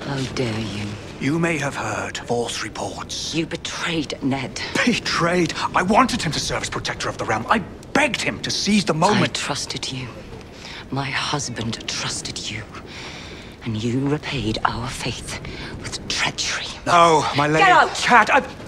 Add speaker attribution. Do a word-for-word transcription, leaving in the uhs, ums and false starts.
Speaker 1: How dare you?
Speaker 2: You may have heard false reports.
Speaker 1: You betrayed Ned.
Speaker 2: Betrayed? I wanted him to serve as protector of the realm. I begged him to seize the moment.
Speaker 1: I trusted you. My husband trusted you. And you repaid our faith with treachery.
Speaker 2: No, my lady.
Speaker 1: Get out!
Speaker 2: Cat, I...